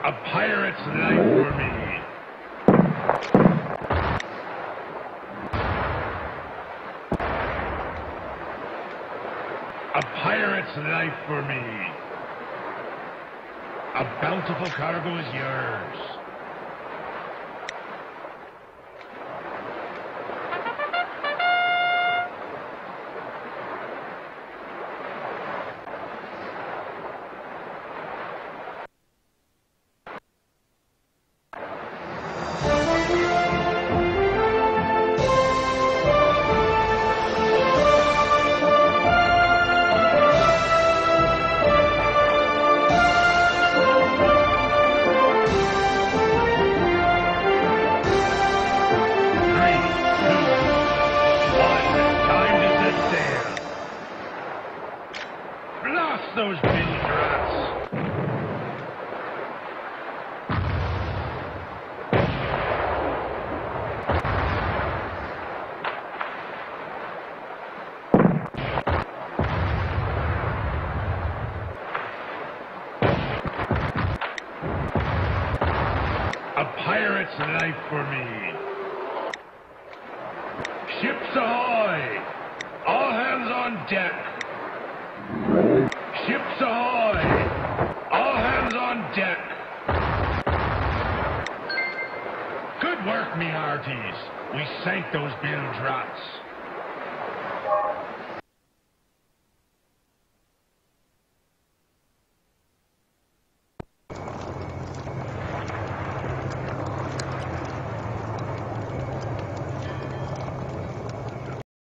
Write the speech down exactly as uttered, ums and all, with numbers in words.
A pirate's life for me. A pirate's life for me. A bountiful cargo is yours. Those bilge rats. A pirate's life for me. Ships ahoy! All hands on deck. Ships ahoy! All hands on deck! Good work, me hearties. We sank those bilge rats.